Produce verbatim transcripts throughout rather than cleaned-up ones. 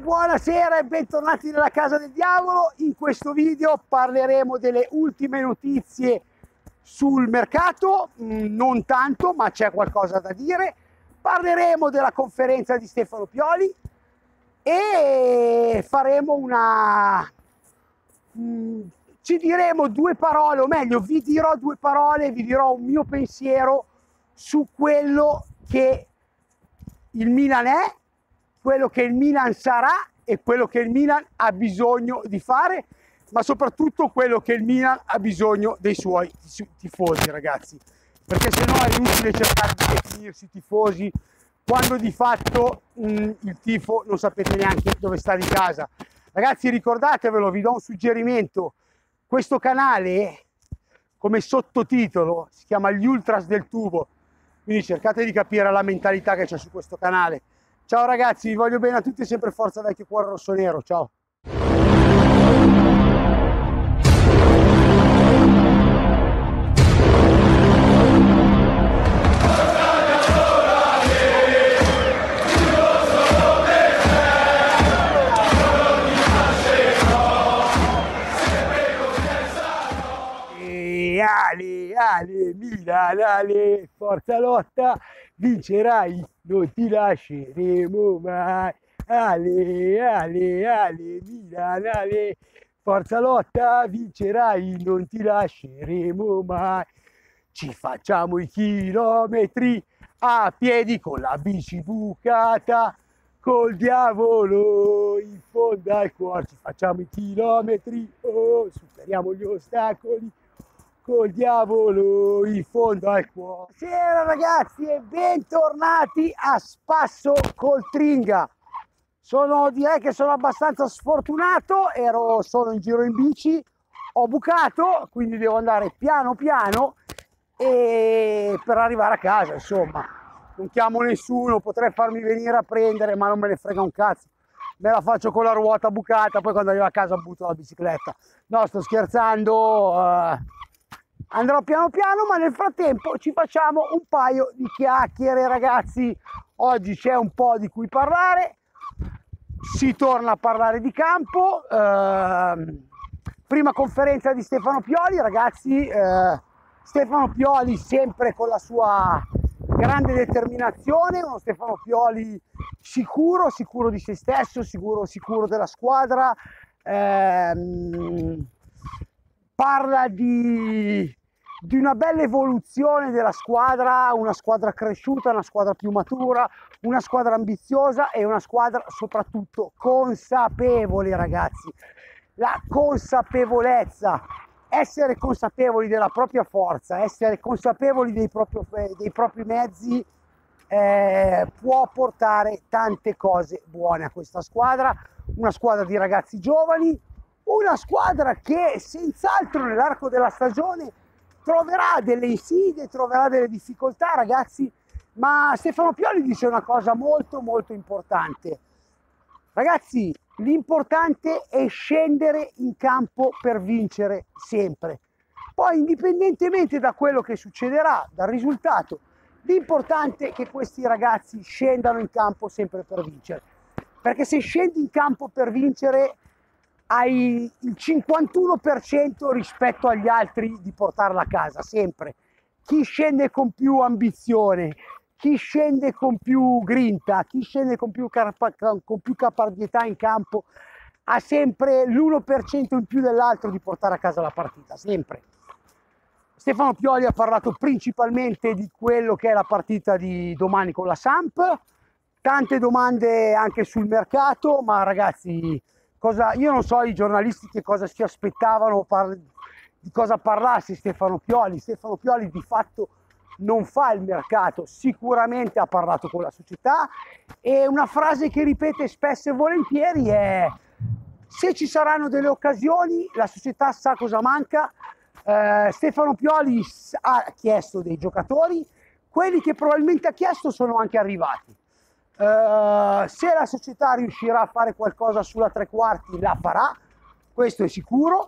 buonasera e bentornati nella casa del diavolo. In questo video parleremo delle ultime notizie sul mercato, non tanto, ma c'è qualcosa da dire. Parleremo della conferenza di Stefano Pioli e faremo una... ci diremo due parole, o meglio vi dirò due parole, vi dirò un mio pensiero su quello che il Milan è, quello che il Milan sarà e quello che il Milan ha bisogno di fare, ma soprattutto quello che il Milan ha bisogno dei suoi tifosi, ragazzi, perché se no è inutile cercare di definirsi tifosi quando di fatto mh, il tifo non sapete neanche dove sta di casa. Ragazzi, ricordatevelo, vi do un suggerimento: questo canale come sottotitolo si chiama Gli Ultras del Tubo, quindi cercate di capire la mentalità che c'è su questo canale. Ciao ragazzi, vi voglio bene a tutti e sempre forza vecchio cuore rossonero, ciao! Ale, ale, Milan, ale, forza lotta, vincerai, non ti lasceremo mai. Ale, ale, ale, Milan, ale, forza lotta, vincerai, non ti lasceremo mai. Ci facciamo i chilometri a piedi con la bici bucata, col diavolo in fondo al cuore. Ci facciamo i chilometri, oh, superiamo gli ostacoli col diavolo in fondo al cuore. Buonasera ragazzi e bentornati a Spasso col Tringa. Sono, direi che sono abbastanza sfortunato, ero solo in giro in bici, ho bucato, quindi devo andare piano piano e per arrivare a casa, insomma. Non chiamo nessuno, potrei farmi venire a prendere, ma non me ne frega un cazzo. Me la faccio con la ruota bucata, poi quando arrivo a casa butto la bicicletta. No, sto scherzando. Uh... Andrò piano piano, ma nel frattempo ci facciamo un paio di chiacchiere, ragazzi. Oggi c'è un po' di cui parlare, si torna a parlare di campo. Eh, prima conferenza di Stefano Pioli, ragazzi. Eh, Stefano Pioli sempre con la sua grande determinazione, uno Stefano Pioli sicuro, sicuro di se stesso, sicuro, sicuro della squadra. Eh, parla di... di una bella evoluzione della squadra, una squadra cresciuta, una squadra più matura, una squadra ambiziosa e una squadra soprattutto consapevole, ragazzi. La consapevolezza, essere consapevoli della propria forza, essere consapevoli dei propri, dei propri mezzi eh, può portare tante cose buone a questa squadra, una squadra di ragazzi giovani, una squadra che senz'altro nell'arco della stagione troverà delle insidie, troverà delle difficoltà, ragazzi, ma Stefano Pioli dice una cosa molto molto importante. Ragazzi, l'importante è scendere in campo per vincere sempre. Poi, indipendentemente da quello che succederà, dal risultato, l'importante è che questi ragazzi scendano in campo sempre per vincere. Perché se scendi in campo per vincere hai il cinquantuno per cento rispetto agli altri di portarla a casa, sempre. Chi scende con più ambizione, chi scende con più grinta, chi scende con più, con più caparbietà in campo, ha sempre l'uno per cento in più dell'altro di portare a casa la partita, sempre. Stefano Pioli ha parlato principalmente di quello che è la partita di domani con la Samp, tante domande anche sul mercato, ma ragazzi... Cosa, io non so i giornalisti che cosa si aspettavano, par, di cosa parlassi Stefano Pioli. Stefano Pioli di fatto non fa il mercato, sicuramente ha parlato con la società e una frase che ripete spesso e volentieri è: se ci saranno delle occasioni la società sa cosa manca. Eh, Stefano Pioli ha chiesto dei giocatori, quelli che probabilmente ha chiesto sono anche arrivati. Uh, se la società riuscirà a fare qualcosa sulla tre quarti la farà, questo è sicuro,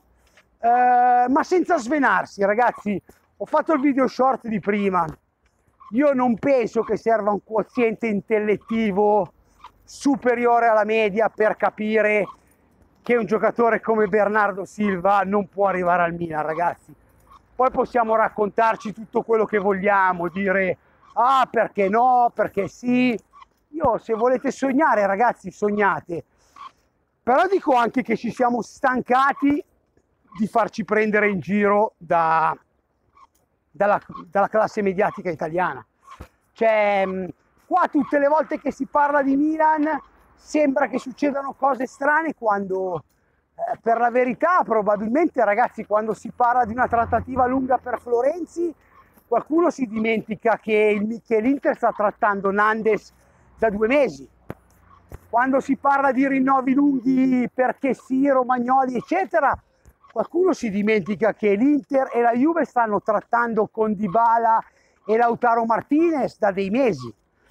uh, ma senza svenarsi, ragazzi. Ho fatto il video short di prima, io non penso che serva un quoziente intellettivo superiore alla media per capire che un giocatore come Bernardo Silva non può arrivare al Milan, ragazzi. Poi possiamo raccontarci tutto quello che vogliamo, dire ah perché no, perché sì. Io, se volete sognare, ragazzi, sognate. Però dico anche che ci siamo stancati di farci prendere in giro da, dalla, dalla classe mediatica italiana. Cioè, qua tutte le volte che si parla di Milan sembra che succedano cose strane, quando eh, per la verità probabilmente, ragazzi, quando si parla di una trattativa lunga per Florenzi, qualcuno si dimentica che, il, che l'Inter sta trattando Nandes da due mesi. Quando si parla di rinnovi lunghi perché sì, Romagnoli eccetera, qualcuno si dimentica che l'Inter e la Juve stanno trattando con Dybala e Lautaro Martinez da dei mesi.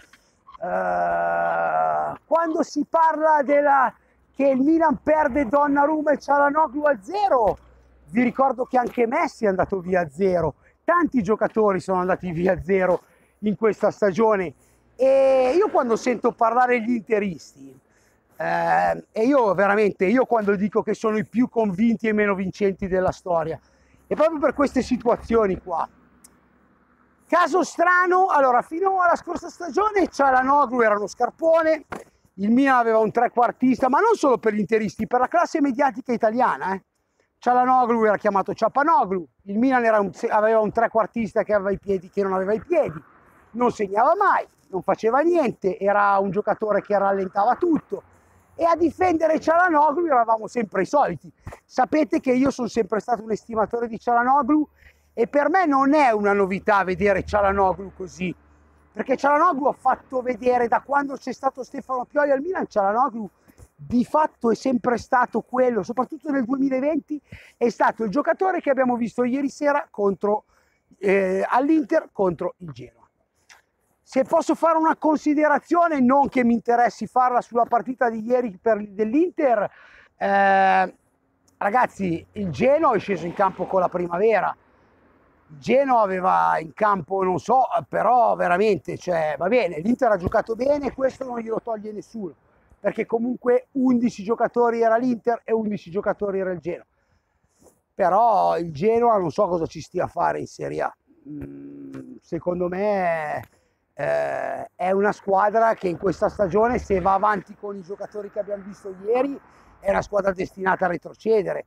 Uh, quando si parla della, che il Milan perde Donnarumma e Çalhanoğlu a zero, vi ricordo che anche Messi è andato via a zero, tanti giocatori sono andati via a zero in questa stagione. E io quando sento parlare gli interisti, eh, e io veramente, io quando dico che sono i più convinti e meno vincenti della storia, è proprio per queste situazioni qua. Caso strano, allora fino alla scorsa stagione Çalhanoğlu era uno scarpone, il Milan aveva un trequartista, ma non solo per gli interisti, per la classe mediatica italiana. Eh. Çalhanoğlu era chiamato Ciapanoglu, il Milan era un, aveva un trequartista che aveva i piedi, che non aveva i piedi, non segnava mai, non faceva niente, era un giocatore che rallentava tutto, e a difendere Çalhanoğlu eravamo sempre i soliti. Sapete che io sono sempre stato un estimatore di Çalhanoğlu e per me non è una novità vedere Çalhanoğlu così, perché Çalhanoğlu ha fatto vedere, da quando c'è stato Stefano Pioli al Milan, Çalhanoğlu di fatto è sempre stato quello, soprattutto nel duemilaventi è stato il giocatore che abbiamo visto ieri sera contro eh, all'Inter contro il Genoa. Se posso fare una considerazione, non che mi interessi farla sulla partita di ieri dell'Inter, eh, ragazzi, il Genoa è sceso in campo con la primavera. Il Genoa aveva in campo, non so, però veramente, cioè, va bene, l'Inter ha giocato bene, questo non glielo toglie nessuno, perché comunque undici giocatori era l'Inter e undici giocatori era il Genoa. Però il Genoa non so cosa ci stia a fare in Serie A. Mm, secondo me eh, è una squadra che in questa stagione, se va avanti con i giocatori che abbiamo visto ieri, è una squadra destinata a retrocedere.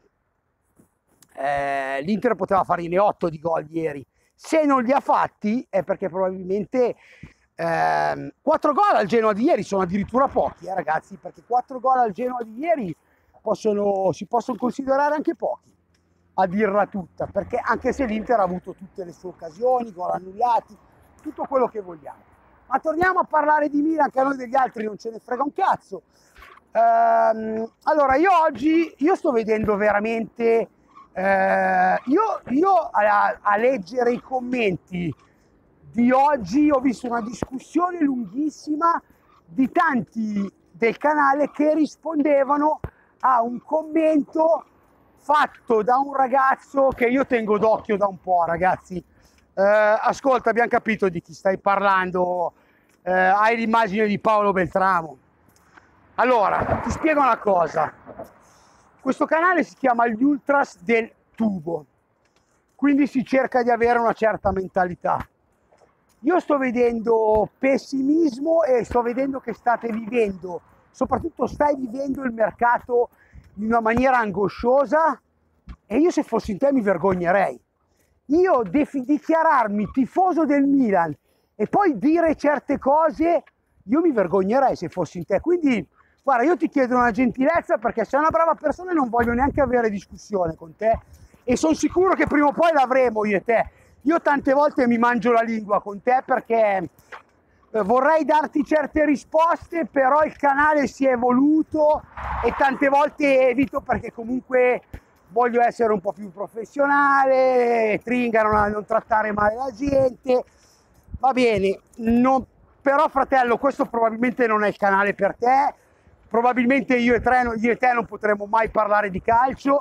Eh, L'Inter poteva farne otto di gol ieri, se non li ha fatti è perché probabilmente eh, quattro gol al Genoa di ieri sono addirittura pochi, eh, ragazzi, perché quattro gol al Genoa di ieri possono, si possono considerare anche pochi, a dirla tutta, perché anche se l'Inter ha avuto tutte le sue occasioni, gol annullati, tutto quello che vogliamo. Ma torniamo a parlare di Milan, che a noi degli altri non ce ne frega un cazzo. Ehm, allora io oggi io sto vedendo veramente Eh, io, io a, a leggere i commenti di oggi ho visto una discussione lunghissima di tanti del canale che rispondevano a un commento fatto da un ragazzo che io tengo d'occhio da un po', ragazzi. Eh, ascolta, abbiamo capito di chi stai parlando, eh, hai l'immagine di Paolo Beltramo. Allora, ti spiego una cosa. Questo canale si chiama Gli Ultras del Tubo, quindi si cerca di avere una certa mentalità. Io sto vedendo pessimismo e sto vedendo che state vivendo, soprattutto stai vivendo il mercato in una maniera angosciosa, e io se fossi in te mi vergognerei. Io dichiararmi tifoso del Milan e poi dire certe cose, io mi vergognerei se fossi in te. Quindi guarda, io ti chiedo una gentilezza, perché sei una brava persona e non voglio neanche avere discussione con te, e sono sicuro che prima o poi l'avremo io e te. Io tante volte mi mangio la lingua con te perché vorrei darti certe risposte, però il canale si è evoluto e tante volte evito, perché comunque voglio essere un po' più professionale, Tringa, non, non trattare male la gente, va bene, non, però fratello, questo probabilmente non è il canale per te. Probabilmente io e, tre, io e te non potremo mai parlare di calcio,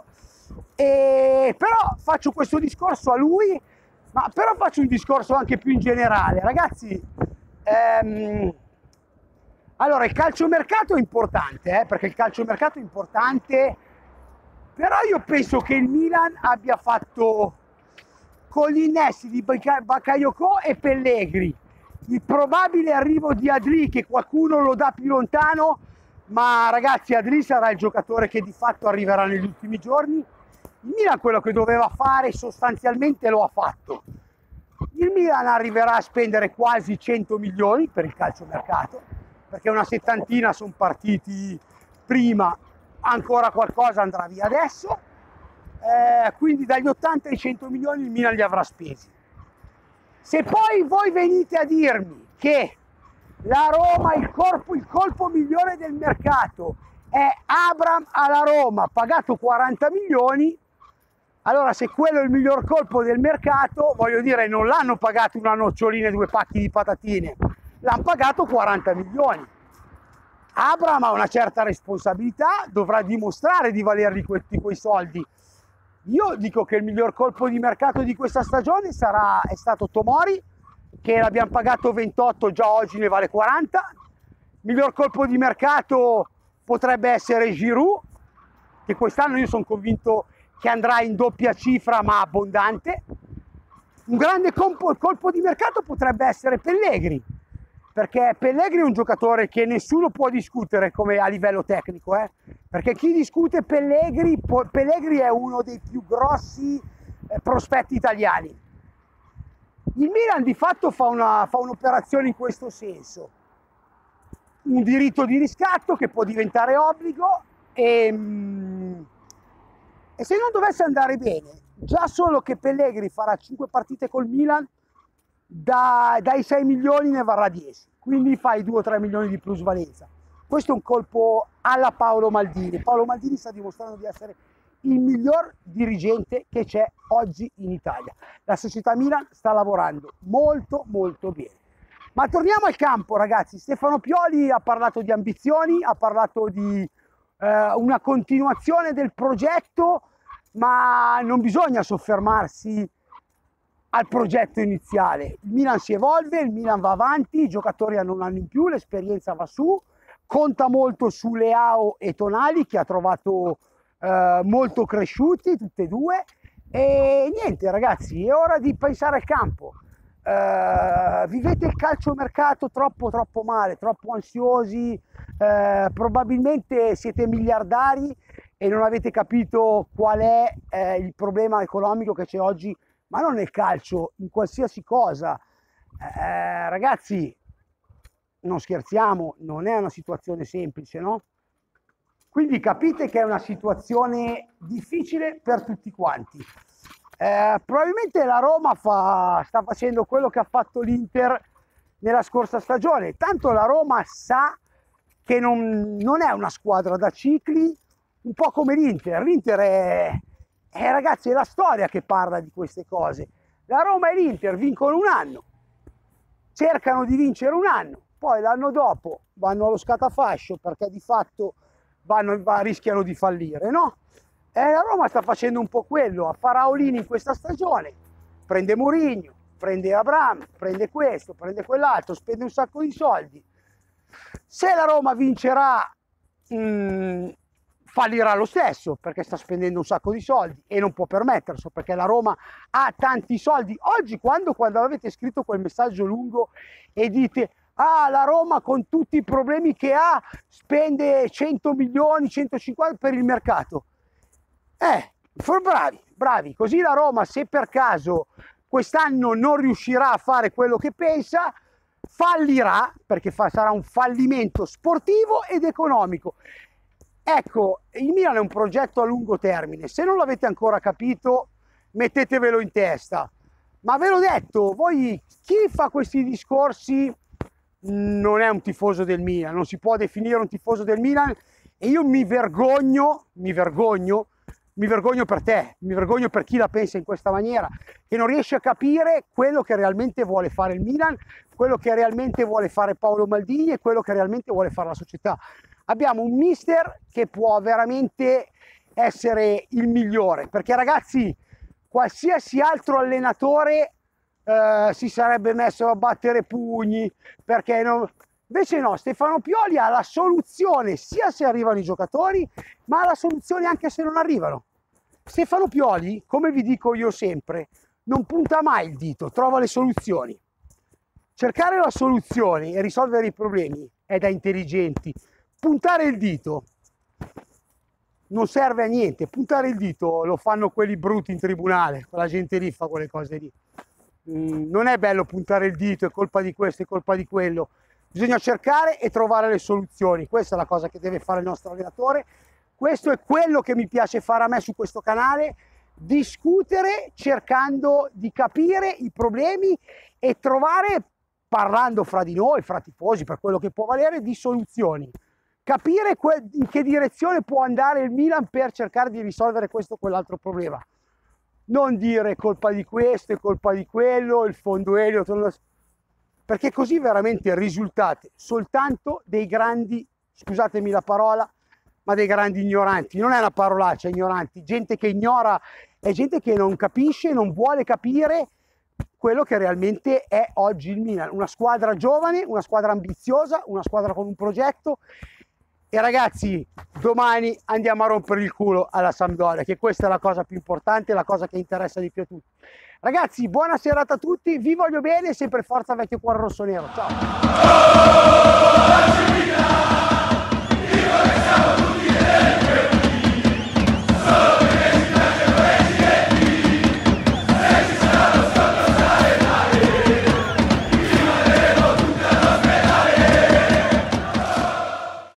e però faccio questo discorso a lui, ma però faccio un discorso anche più in generale, ragazzi. Ehm, Allora, il calciomercato è importante, eh, perché il calciomercato è importante, però io penso che il Milan abbia fatto, con gli innesti di Bakayoko e Pellegrini, il probabile arrivo di Adli, che qualcuno lo dà più lontano, ma ragazzi, Adli sarà il giocatore che di fatto arriverà negli ultimi giorni. Il Milan quello che doveva fare sostanzialmente lo ha fatto. Il Milan arriverà a spendere quasi cento milioni per il calciomercato, perché una settantina sono partiti prima, ancora qualcosa andrà via adesso, eh, quindi dagli ottanta ai cento milioni il Milan li avrà spesi. Se poi voi venite a dirmi che la Roma, il colpo, il colpo migliore del mercato è Abraham alla Roma, pagato quaranta milioni, allora se quello è il miglior colpo del mercato, voglio dire, non l'hanno pagato una nocciolina e due pacchi di patatine, l'hanno pagato quaranta milioni. Abraham ha una certa responsabilità, dovrà dimostrare di valerli questi, quei soldi. Io dico che il miglior colpo di mercato di questa stagione sarà, è stato Tomori, che l'abbiamo pagato ventotto, già oggi ne vale quaranta. Il miglior colpo di mercato potrebbe essere Giroud, che quest'anno io sono convinto che andrà in doppia cifra ma abbondante. Un grande colpo, colpo di mercato potrebbe essere Pellegrini, perché Pellegrini è un giocatore che nessuno può discutere come a livello tecnico, eh? Perché chi discute Pellegrini, Pellegrini è uno dei più grossi eh, prospetti italiani. Il Milan di fatto fa, una, fa un'operazione in questo senso, un diritto di riscatto che può diventare obbligo e, e se non dovesse andare bene, già solo che Pellegrini farà cinque partite col Milan, Da, dai sei milioni ne varrà dieci, quindi fai due o tre milioni di plusvalenza. Questo è un colpo alla Paolo Maldini. Paolo Maldini sta dimostrando di essere il miglior dirigente che c'è oggi in Italia. La società Milan sta lavorando molto molto bene. Ma torniamo al campo, ragazzi. Stefano Pioli ha parlato di ambizioni, ha parlato di eh, una continuazione del progetto, ma non bisogna soffermarsi al progetto iniziale. Il Milan si evolve, il Milan va avanti, i giocatori hanno un anno in più, l'esperienza va su, conta molto su Leao e Tonali, che ha trovato eh, molto cresciuti tutti e due, e niente ragazzi, è ora di pensare al campo. Eh, vivete il calciomercato troppo troppo male, troppo ansiosi, eh, probabilmente siete miliardari e non avete capito qual è eh, il problema economico che c'è oggi, ma non nel calcio, in qualsiasi cosa. Eh, ragazzi, non scherziamo, non è una situazione semplice, no? Quindi capite che è una situazione difficile per tutti quanti. Eh, probabilmente la Roma fa, sta facendo quello che ha fatto l'Inter nella scorsa stagione, tanto la Roma sa che non, non è una squadra da cicli, un po' come l'Inter. L'Inter è... Eh, ragazzi, è la storia che parla di queste cose. La Roma e l'Inter vincono un anno, cercano di vincere un anno, poi l'anno dopo vanno allo scatafascio perché di fatto vanno, va, rischiano di fallire, no? E la Roma sta facendo un po' quello, a Faraolini in questa stagione, prende Mourinho, prende Abraham, prende questo, prende quell'altro, spende un sacco di soldi. Se la Roma vincerà... Mh, fallirà lo stesso perché sta spendendo un sacco di soldi e non può permetterselo perché la Roma ha tanti soldi. Oggi quando, quando avete scritto quel messaggio lungo e dite ah, la Roma con tutti i problemi che ha spende cento milioni, centocinquanta per il mercato, eh, bravi, bravi, così la Roma, se per caso quest'anno non riuscirà a fare quello che pensa, fallirà perché fa, sarà un fallimento sportivo ed economico. Ecco, il Milan è un progetto a lungo termine, se non l'avete ancora capito mettetevelo in testa, ma ve l'ho detto, voi chi fa questi discorsi non è un tifoso del Milan, non si può definire un tifoso del Milan e io mi vergogno, mi vergogno, mi vergogno per te, mi vergogno per chi la pensa in questa maniera, che non riesce a capire quello che realmente vuole fare il Milan, quello che realmente vuole fare Paolo Maldini e quello che realmente vuole fare la società. Abbiamo un mister che può veramente essere il migliore, perché ragazzi, qualsiasi altro allenatore eh, si sarebbe messo a battere pugni, perché non... Invece no, Stefano Pioli ha la soluzione sia se arrivano i giocatori, ma ha la soluzione anche se non arrivano. Stefano Pioli, come vi dico io sempre, non punta mai il dito, trova le soluzioni. Cercare la soluzione e risolvere i problemi è da intelligenti. Puntare il dito non serve a niente. Puntare il dito lo fanno quelli brutti in tribunale, quella gente lì fa quelle cose lì. Mm, non è bello puntare il dito, è colpa di questo, è colpa di quello. Bisogna cercare e trovare le soluzioni. Questa è la cosa che deve fare il nostro allenatore. Questo è quello che mi piace fare a me su questo canale, discutere cercando di capire i problemi e trovare, parlando fra di noi, fra tifosi, per quello che può valere, di soluzioni. Capire in che direzione può andare il Milan per cercare di risolvere questo o quell'altro problema. Non dire è colpa di questo, è colpa di quello, il fondo Elliott, perché così veramente risultate soltanto dei grandi, scusatemi la parola, ma dei grandi ignoranti. Non è una parolaccia, ignoranti, gente che ignora, è gente che non capisce, non vuole capire quello che realmente è oggi il Milan. Una squadra giovane, una squadra ambiziosa, una squadra con un progetto. E ragazzi, domani andiamo a rompere il culo alla Sampdoria, che questa è la cosa più importante, la cosa che interessa di più a tutti. Ragazzi, buona serata a tutti, vi voglio bene, sempre forza vecchio cuore rossonero, ciao!